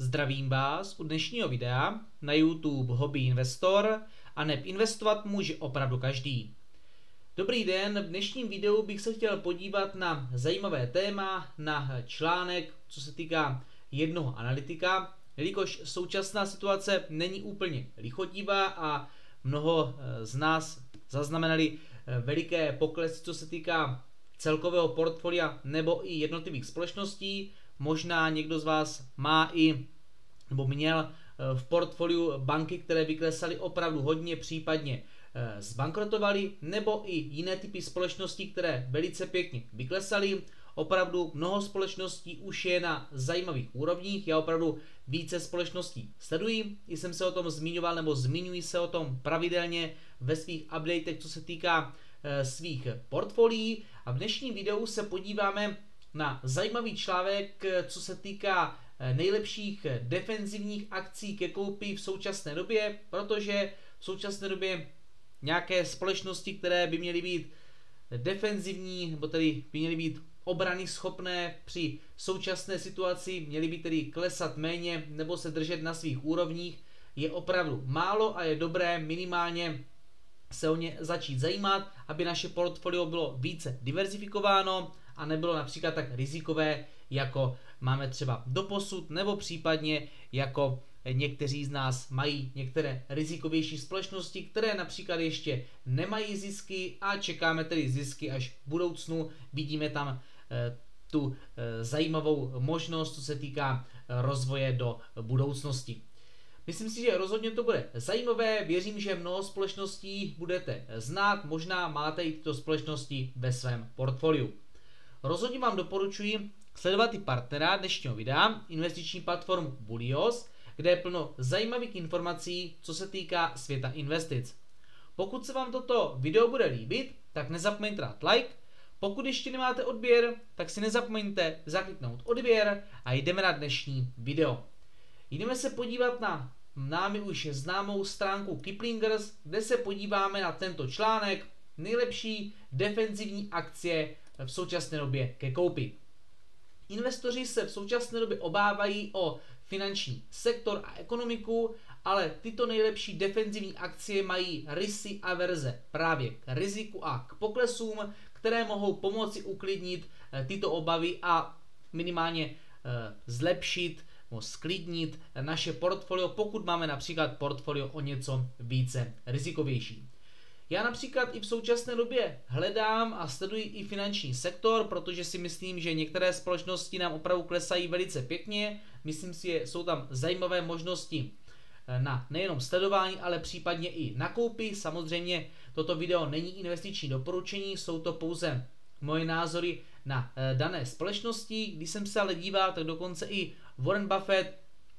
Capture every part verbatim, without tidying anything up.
Zdravím vás u dnešního videa na YouTube Hobby Investor a neb investovat může opravdu každý. Dobrý den, v dnešním videu bych se chtěl podívat na zajímavé téma, na článek, co se týká jednoho analytika, jelikož současná situace není úplně lichotivá a mnoho z nás zaznamenali veliké poklesy, co se týká celkového portfolia nebo i jednotlivých společností. Možná někdo z vás má i nebo měl v portfoliu banky, které vyklesaly opravdu hodně, případně zbankrotovaly, nebo i jiné typy společností, které velice pěkně vyklesaly. Opravdu mnoho společností už je na zajímavých úrovních, já opravdu více společností sleduji, jsem se o tom zmiňoval nebo zmiňuji se o tom pravidelně ve svých updatech, co se týká e, svých portfolií, a v dnešním videu se podíváme na zajímavý článek, co se týká nejlepších defenzivních akcí ke koupi v současné době, protože v současné době nějaké společnosti, které by měly být defenzivní, nebo tedy by měly být obrany schopné při současné situaci, měly by tedy klesat méně nebo se držet na svých úrovních, je opravdu málo a je dobré minimálně se o ně začít zajímat, aby naše portfolio bylo více diverzifikováno a nebylo například tak rizikové, jako máme třeba doposud, nebo případně jako někteří z nás mají některé rizikovější společnosti, které například ještě nemají zisky a čekáme tedy zisky až v budoucnu. Vidíme tam e, tu e, zajímavou možnost, co se týká e, rozvoje do budoucnosti. Myslím si, že rozhodně to bude zajímavé, věřím, že mnoho společností budete znát, možná máte i tyto společnosti ve svém portfoliu. Rozhodně vám doporučuji sledovat i partnera dnešního videa, investiční platformu Bulios, kde je plno zajímavých informací, co se týká světa investic. Pokud se vám toto video bude líbit, tak nezapomeňte dát like. Pokud ještě nemáte odběr, tak si nezapomeňte zakliknout odběr a jdeme na dnešní video. Jdeme se podívat na námi už známou stránku Kiplingers, kde se podíváme na tento článek nejlepší defenzivní akcie v současné době ke koupi. Investoři se v současné době obávají o finanční sektor a ekonomiku, ale tyto nejlepší defenzivní akcie mají rysy averze právě k riziku a k poklesům, které mohou pomoci uklidnit tyto obavy a minimálně zlepšit nebo sklidnit naše portfolio, pokud máme například portfolio o něco více rizikovější. Já například i v současné době hledám a sleduji i finanční sektor, protože si myslím, že některé společnosti nám opravdu klesají velice pěkně. Myslím si, že jsou tam zajímavé možnosti na nejenom sledování, ale případně i na koupi. Samozřejmě toto video není investiční doporučení, jsou to pouze moje názory na dané společnosti. Když jsem se ale díval, tak dokonce i Warren Buffett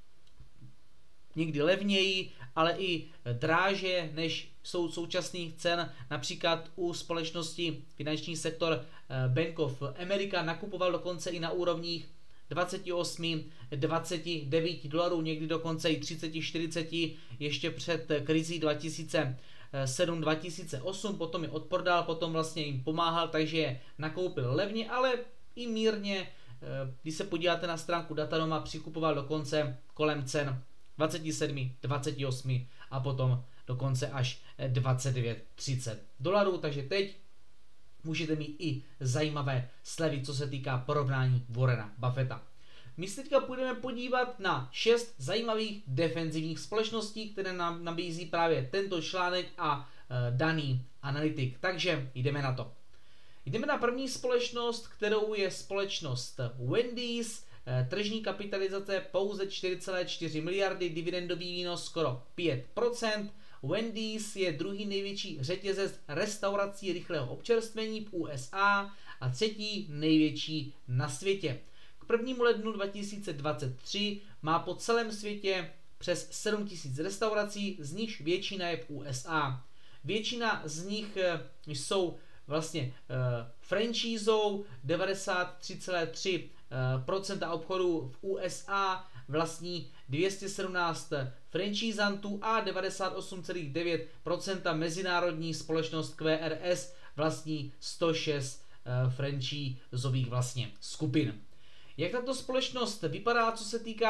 někdy levněji, ale i dráže než jsou současných cen. Například u společnosti finanční sektor Bank of America nakupoval dokonce i na úrovních dvacet osm, dvacet devět dolarů, někdy dokonce i třicet, čtyřicet, ještě před krizí dva tisíce sedm dva tisíce osm, potom je odpordal, potom vlastně jim pomáhal, takže je nakoupil levně, ale i mírně. Když se podíváte na stránku Datanoma, přikupoval dokonce kolem cen dvacet sedm, dvacet osm a potom dokonce až dvacet devět třicet dolarů, takže teď můžete mít i zajímavé slevy, co se týká porovnání Warrena Buffetta. My se teďka půjdeme podívat na šest zajímavých defenzivních společností, které nám nabízí právě tento článek a e, daný analytik, takže jdeme na to. Jdeme na první společnost, kterou je společnost Wendy's. Tržní kapitalizace pouze čtyři celé čtyři miliardy, dividendový výnos skoro pět procent. Wendy's je druhý největší řetězec restaurací rychlého občerstvení v U S A a třetí největší na světě. K prvnímu lednu dva tisíce dvacet tři má po celém světě přes sedm tisíc restaurací, z nichž většina je v U S A. Většina z nich jsou vlastně uh, franšízou, devadesát tři celé tři procenta obchodů v U S A vlastní dvě stě sedmnáct franšízantů a devadesát osm celá devět procenta mezinárodní společnost Q R S vlastní sto šest franšízových vlastně skupin. Jak tato společnost vypadá, co se týká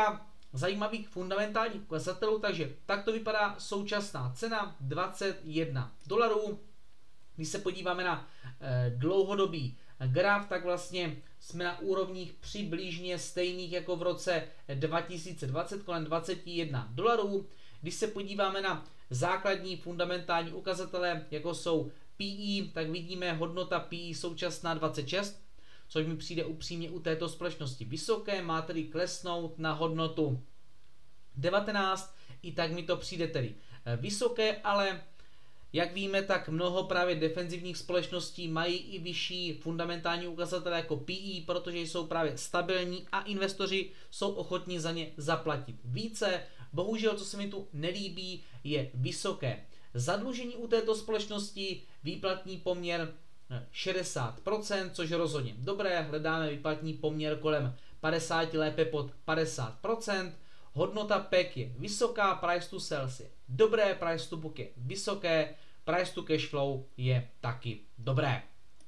zajímavých fundamentálních ukazatelů, takže tak to vypadá současná cena dvacet jedna dolarů. Když se podíváme na eh, dlouhodobý graf, tak vlastně jsme na úrovních přibližně stejných jako v roce dva tisíce dvacet, kolem dvacet jedna dolarů. Když se podíváme na základní fundamentální ukazatele, jako jsou P E, tak vidíme hodnota P E současná dvacet šest, což mi přijde upřímně u této společnosti vysoké, má tedy klesnout na hodnotu devatenáct, i tak mi to přijde tedy vysoké, ale jak víme, tak mnoho právě defenzivních společností mají i vyšší fundamentální ukazatele jako P E, protože jsou právě stabilní a investoři jsou ochotní za ně zaplatit více. Bohužel, co se mi tu nelíbí, je vysoké zadlužení u této společnosti, výplatní poměr šedesát procent, což je rozhodně dobré, hledáme výplatní poměr kolem padesát, lépe pod padesát procent. Hodnota P E K je vysoká, price to sales je dobré, price to book je vysoké, price to cash flow je taky dobré.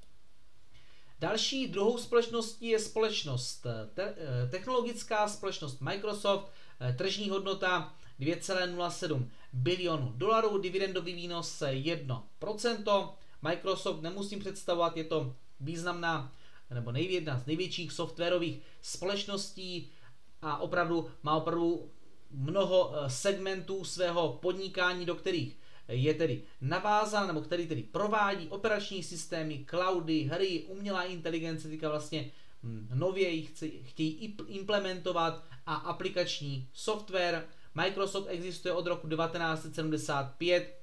Další druhou společností je společnost te technologická společnost Microsoft, tržní hodnota dvě celá nula sedm bilionu dolarů, dividendový výnos jedno procento. Microsoft nemusím představovat, je to významná nebo jedna z největších softwarových společností a opravdu má opravdu mnoho segmentů svého podnikání, do kterých je tedy navázán, nebo který tedy provádí operační systémy, cloudy, hry, umělá inteligence, teďka vlastně nově ji chtějí implementovat a aplikační software. Microsoft existuje od roku devatenáct set sedmdesát pět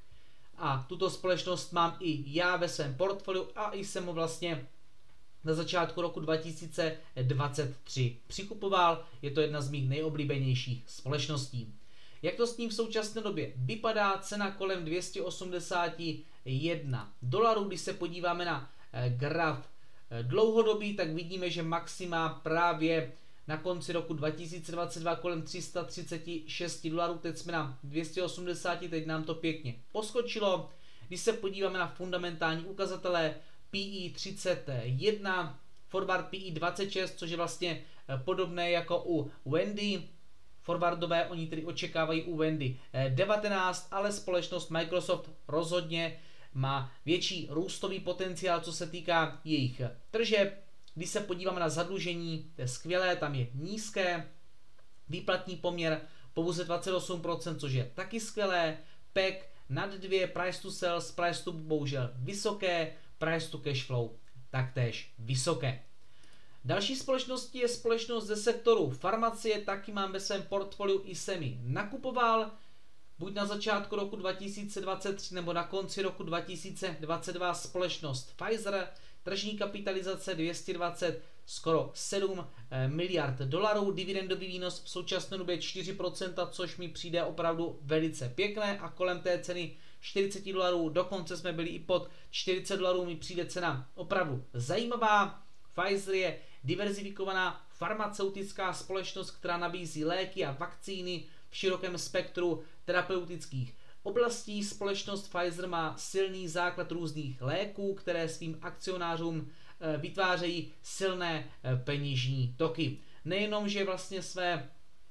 a tuto společnost mám i já ve svém portfoliu a i jsem ho vlastně na začátku roku dva tisíce dvacet tři přikupoval. Je to jedna z mých nejoblíbenějších společností. Jak to s ním v současné době vypadá? Cena kolem dvě stě osmdesát jedna dolarů. Když se podíváme na graf dlouhodobý, tak vidíme, že maxima právě na konci roku dva tisíce dvacet dva kolem tři sta třicet šest dolarů. Teď jsme na dvě stě osmdesát, teď nám to pěkně poskočilo. Když se podíváme na fundamentální ukazatele, P E třicet jedna, forward P E dvacet šest, což je vlastně podobné jako u Wendy. Forwardové oni tedy očekávají u Wendy devatenáct, ale společnost Microsoft rozhodně má větší růstový potenciál, co se týká jejich tržeb. Když se podíváme na zadlužení, to je skvělé, tam je nízké, výplatní poměr pouze dvacet osm procent, což je taky skvělé, P E K nad dvě, price to sales, price to bohužel vysoké, price to cash flow taktéž vysoké. Další společností je společnost ze sektoru farmacie, taky mám ve svém portfoliu, i jsem ji nakupoval, buď na začátku roku dva tisíce dvacet tři nebo na konci roku dva tisíce dvacet dva, společnost Pfizer, tržní kapitalizace dvě stě dvacet, skoro sedm miliard dolarů, dividendový výnos v současné době čtyři procenta, což mi přijde opravdu velice pěkné a kolem té ceny čtyřicet dolarů, dokonce jsme byli i pod čtyřicet dolarů, mi přijde cena opravdu zajímavá. Pfizer je diverzifikovaná farmaceutická společnost, která nabízí léky a vakcíny v širokém spektru terapeutických oblastí. Společnost Pfizer má silný základ různých léků, které svým akcionářům vytvářejí silné peněžní toky. Nejenom, že vlastně své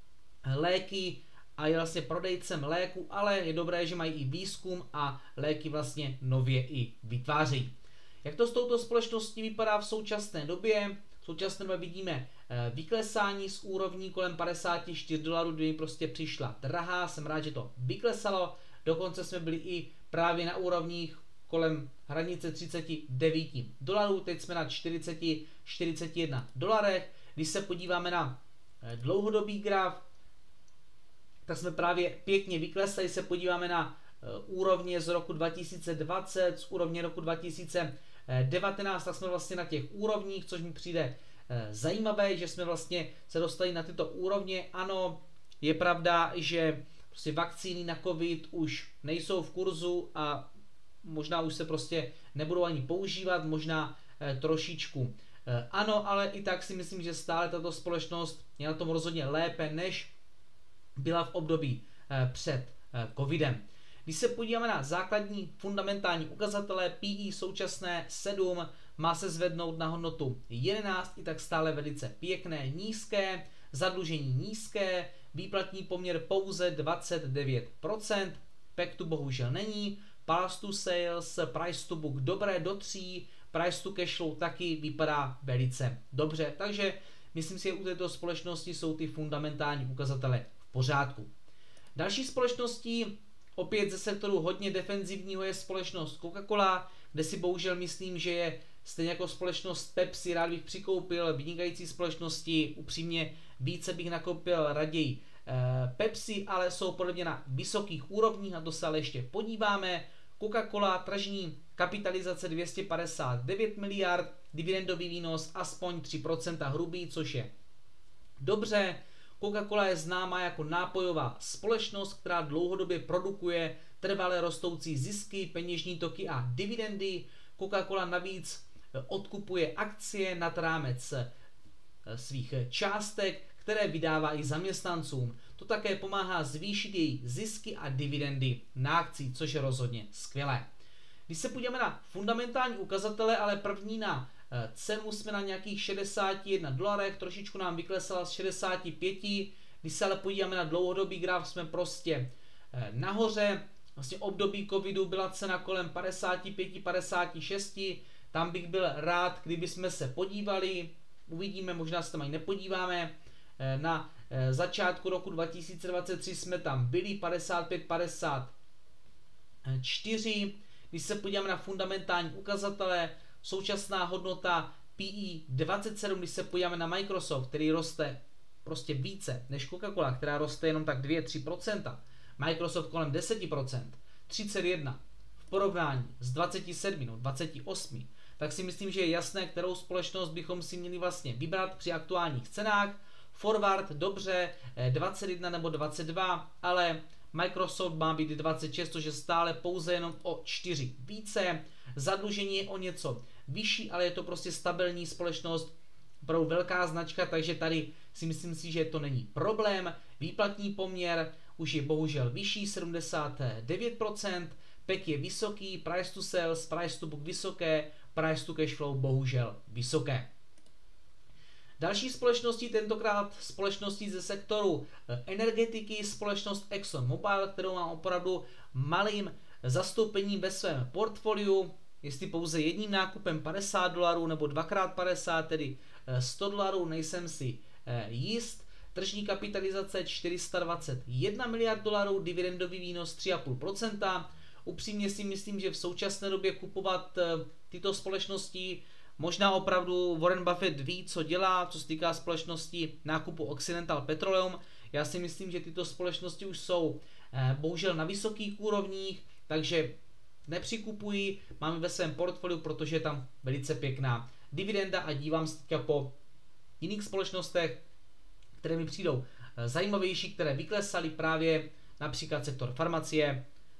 léky a je vlastně prodejcem léku, ale je dobré, že mají i výzkum a léky vlastně nově i vytvářejí. Jak to s touto společností vypadá v současné době? V současné době vidíme vyklesání z úrovní kolem padesát čtyři dolarů, kdy mi prostě přišla drahá, jsem rád, že to vyklesalo, dokonce jsme byli i právě na úrovních kolem hranice třicet devět dolarů, teď jsme na čtyřicet čtyřicet jedna dolarech. Když se podíváme na dlouhodobý graf, tak jsme právě pěkně vyklesli, se podíváme na úrovně z roku dva tisíce dvacet, z úrovně roku dva tisíce devatenáct, tak jsme vlastně na těch úrovních, což mi přijde zajímavé, že jsme vlastně se dostali na tyto úrovně. Ano, je pravda, že prostě vakcíny na covid už nejsou v kurzu a možná už se prostě nebudou ani používat, možná trošičku ano, ale i tak si myslím, že stále tato společnost je na tom rozhodně lépe, než byla v období před covidem. Když se podíváme na základní fundamentální ukazatele, P E současné sedm, má se zvednout na hodnotu jedenáct, i tak stále velice pěkné, nízké. zadlužení nízké, výplatní poměr pouze dvacet devět procent, P E K tu bohužel není, Price to Sales, Price to Book dobré do tří, Price to Cash Flow taky vypadá velice dobře, takže myslím si, že u této společnosti jsou ty fundamentální ukazatele v pořádku. Další společností, opět ze sektoru hodně defenzivního, je společnost Coca-Cola, kde si bohužel myslím, že je stejně jako společnost Pepsi, rád bych přikoupil vynikající společnosti, upřímně více bych nakoupil raději eh, Pepsi, ale jsou podle mě na vysokých úrovních, na to se ale ještě podíváme. Coca-Cola, tržní kapitalizace dvě stě padesát devět miliard, dividendový výnos aspoň tři procenta hrubý, což je dobře. Coca-Cola je známá jako nápojová společnost, která dlouhodobě produkuje trvale rostoucí zisky, peněžní toky a dividendy. Coca-Cola navíc odkupuje akcie nad rámec svých částek, které vydává i zaměstnancům. To také pomáhá zvýšit její zisky a dividendy na akcii, což je rozhodně skvělé. Když se podíváme na fundamentální ukazatele, ale první na cenu jsme na nějakých šedesát jedna dolarech, trošičku nám vyklesala z šedesáti pěti. Když se ale podíváme na dlouhodobý graf, jsme prostě nahoře. Vlastně období covidu byla cena kolem padesáti pěti padesát šest. Tam bych byl rád, kdyby jsme se podívali. Uvidíme, možná se tam ani nepodíváme. Na začátku roku dva tisíce dvacet tři jsme tam byli padesát pět padesát čtyři. Když se podíváme na fundamentální ukazatele, současná hodnota P E dvacet sedm, když se podíváme na Microsoft, který roste prostě více než Coca-Cola, která roste jenom tak dvě až tři procenta. Microsoft kolem deset procent, třicet jedna v porovnání s dvaceti sedmi, no dvaceti osmi, tak si myslím, že je jasné, kterou společnost bychom si měli vlastně vybrat při aktuálních cenách. Forward dobře, dvacet jedna nebo dvacet dva, ale Microsoft má být dvacet šest, což je stále pouze jenom o čtyři více. Zadlužení je o něco vyšší, ale je to prostě stabilní společnost, pro velká značka, takže tady si myslím si, že to není problém. Výplatní poměr už je bohužel vyšší, sedmdesát devět procent, P E K je vysoký, Price to Sales, Price to Book vysoké, Price to Cash Flow bohužel vysoké. Další společností, tentokrát společností ze sektoru energetiky, společnost ExxonMobil, kterou mám opravdu malým zastoupením ve svém portfoliu. Jestli pouze jedním nákupem padesát dolarů nebo dvakrát padesát, tedy sto dolarů, nejsem si jist. Tržní kapitalizace čtyři sta dvacet jedna miliard dolarů, dividendový výnos tři celá pět procenta. Upřímně si myslím, že v současné době kupovat tyto společnosti, možná opravdu Warren Buffett ví, co dělá, co se týká společnosti nákupu Occidental Petroleum. Já si myslím, že tyto společnosti už jsou bohužel na vysokých úrovních, takže nepřikupuji, mám ve svém portfoliu, protože je tam velice pěkná dividenda a dívám se teďka po jiných společnostech, které mi přijdou zajímavější, které vyklesaly, právě například sektor farmacie,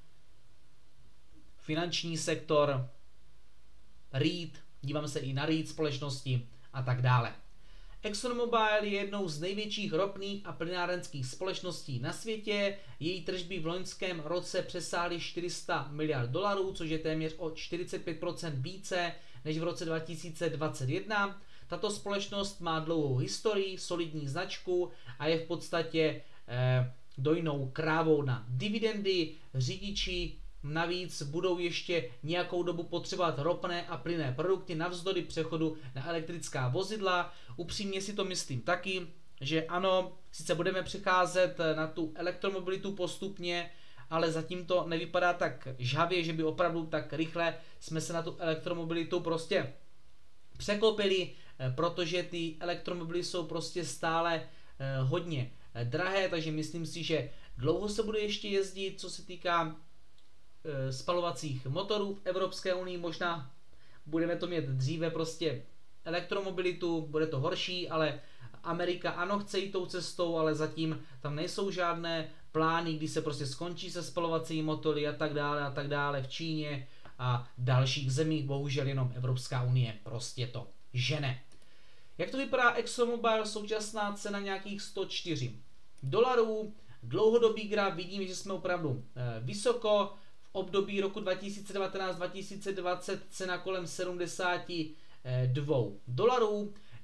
finanční sektor, REIT, dívám se i na REIT společnosti a tak dále. ExxonMobil je jednou z největších ropných a plynárenských společností na světě. Její tržby v loňském roce přesáhly čtyři sta miliard dolarů, což je téměř o čtyřicet pět procent více než v roce dva tisíce dvacet jedna. Tato společnost má dlouhou historii, solidní značku a je v podstatě eh, dojnou krávou na dividendy. Řidiči navíc budou ještě nějakou dobu potřebovat ropné a plynné produkty navzdory přechodu na elektrická vozidla. Upřímně si to myslím taky, že ano, sice budeme přecházet na tu elektromobilitu postupně, ale zatím to nevypadá tak žhavě, že by opravdu tak rychle jsme se na tu elektromobilitu prostě překlopili, protože ty elektromobily jsou prostě stále hodně drahé, takže myslím si, že dlouho se bude ještě jezdit, co se týká spalovacích motorů v Evropské unii. Možná budeme to mít dříve prostě elektromobilitu, bude to horší, ale Amerika ano, chce jít tou cestou, ale zatím tam nejsou žádné plány, kdy se prostě skončí se spalovacími motory a tak dále a tak dále v Číně a dalších zemích, bohužel jenom Evropská unie prostě to žene. Jak to vypadá ExxonMobil, současná cena nějakých sto čtyři dolarů, dlouhodobý graf, vidím, že jsme opravdu e, vysoko, v období roku dva tisíce devatenáct dva tisíce dvacet cena kolem sedmdesát dva dolarů.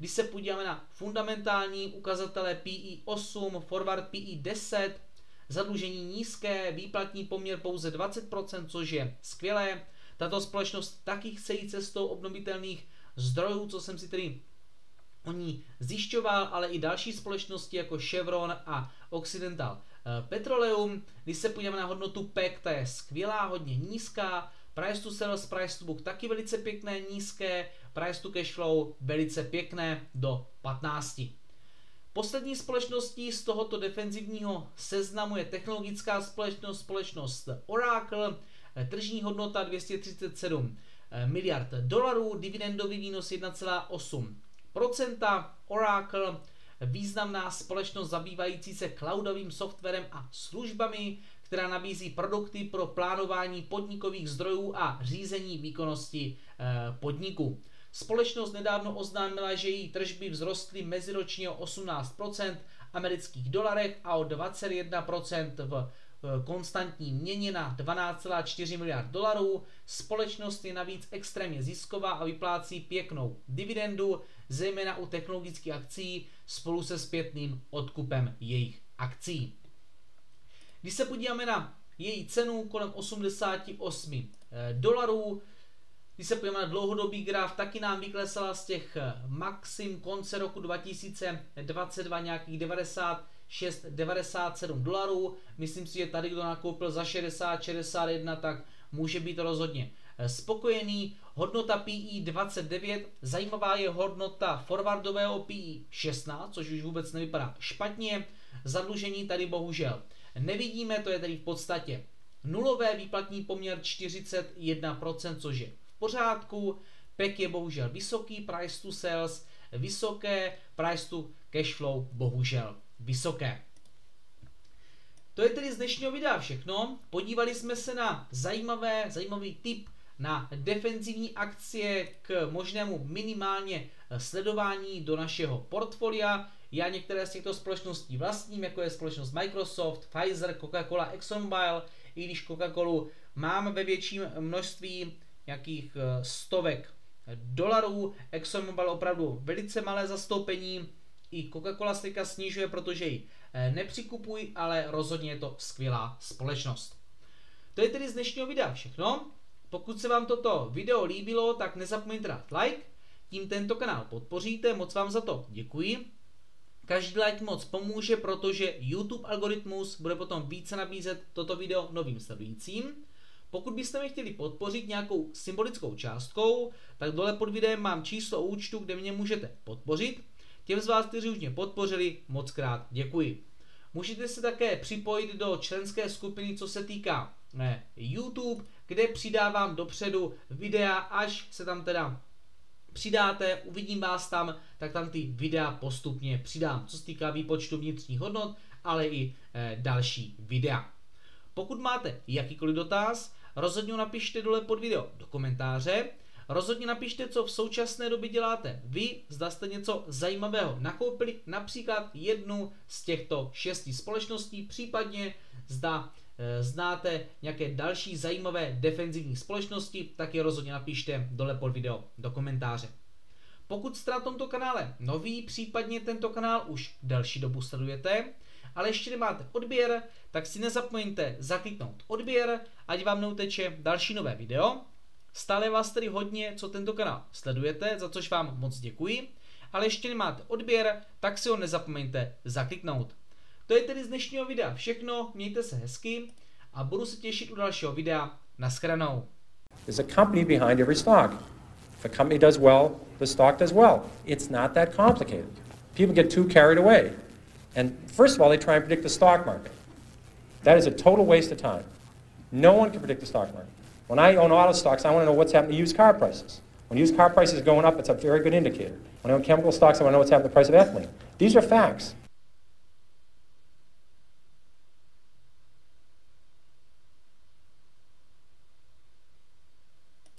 Když se podíváme na fundamentální ukazatele P E osm, forward P E deset, zadlužení nízké, výplatní poměr pouze dvacet procent, což je skvělé. Tato společnost taky chce jít cestou obnovitelných zdrojů, co jsem si tedy o ní zjišťoval, ale i další společnosti jako Chevron a Occidental Petroleum. Když se podíváme na hodnotu P E C, ta je skvělá, hodně nízká. Price to sales, price to book taky velice pěkné, nízké. Price to cash flow velice pěkné do patnácti. Poslední společností z tohoto defenzivního seznamu je technologická společnost, společnost Oracle. Tržní hodnota dvě stě třicet sedm miliard dolarů, dividendový výnos jedna celá osm procenta. Oracle, významná společnost zabývající se cloudovým softwarem a službami, která nabízí produkty pro plánování podnikových zdrojů a řízení výkonnosti podniku. Společnost nedávno oznámila, že její tržby vzrostly meziročně o osmnáct procent amerických dolarech a o dvacet jedna procent v konstantní měně na dvanáct celá čtyři miliard dolarů. Společnost je navíc extrémně zisková a vyplácí pěknou dividendu, zejména u technologických akcí spolu se zpětným odkupem jejich akcí. Když se podíváme na její cenu kolem osmdesát osm dolarů, když se podíváme na dlouhodobý graf, taky nám vyklesala z těch maxim konce roku dva tisíce dvacet dva nějakých devadesát šest devadesát sedm dolarů. Myslím si, že tady, kdo nakoupil za šedesát šedesát jedna, tak může být rozhodně spokojený. Hodnota P E dvacet devět, zajímavá je hodnota forwardového P E šestnáct, což už vůbec nevypadá špatně. Zadlužení tady bohužel nevidíme, to je tedy v podstatě nulové, výplatní poměr čtyřicet jedna procent, což je v pořádku. P E C je bohužel vysoký, price to sales vysoké, price to cash flow bohužel vysoké. To je tedy z dnešního videa všechno. Podívali jsme se na zajímavé, zajímavý tip na defenzivní akcie k možnému minimálně sledování do našeho portfolia. Já některé z těchto společností vlastním, jako je společnost Microsoft, Pfizer, Coca-Cola, ExxonMobil, i když Coca-Colu mám ve větším množství, nějakých stovek dolarů. ExxonMobil opravdu velice malé zastoupení. I Coca-Cola se teďka snižuje, protože ji nepřikupují, ale rozhodně je to skvělá společnost. To je tedy z dnešního videa všechno. Pokud se vám toto video líbilo, tak nezapomeňte dát like, tím tento kanál podpoříte, moc vám za to děkuji. Každý like moc pomůže, protože YouTube algoritmus bude potom více nabízet toto video novým sledujícím. Pokud byste mě chtěli podpořit nějakou symbolickou částkou, tak dole pod videem mám číslo účtu, kde mě můžete podpořit. Těm z vás, kteří už mě podpořili, moc krát děkuji. Můžete se také připojit do členské skupiny, co se týká ne, YouTube, kde přidávám dopředu videa, až se tam teda přidáte, uvidím vás tam, tak tam ty videa postupně přidám, co se týká výpočtu vnitřních hodnot, ale i e, další videa. Pokud máte jakýkoliv dotaz, rozhodně napište dole pod video do komentáře. Rozhodně napište, co v současné době děláte vy, zda jste něco zajímavého nakoupili, například jednu z těchto šesti společností, případně zda e, znáte nějaké další zajímavé defenzivní společnosti, tak je rozhodně napište dole pod video do komentáře. Pokud jste na tomto kanále nový, případně tento kanál už delší dobu sledujete, ale ještě nemáte odběr, tak si nezapomeňte zakliknout odběr, ať vám neuteče další nové video. Stále vás tedy hodně, co tento kanál sledujete, za což vám moc děkuji, ale ještě nemáte odběr, tak si ho nezapomeňte zakliknout. To je tedy z dnešního videa všechno, mějte se hezky a budu se těšit u dalšího videa. Naschranou. There's a company behind every stock. If a company does well, the stock does well. It's not that complicated. People get too carried away. And first of all, they try and predict the stock market. That is a total waste of time. No one can predict the stock market. When I own auto stocks, I want to know what's happening to used car prices. When used car prices are going up, it's a very good indicator. When I own chemical stocks, I want to know what's happening to the price of ethylene. These are facts.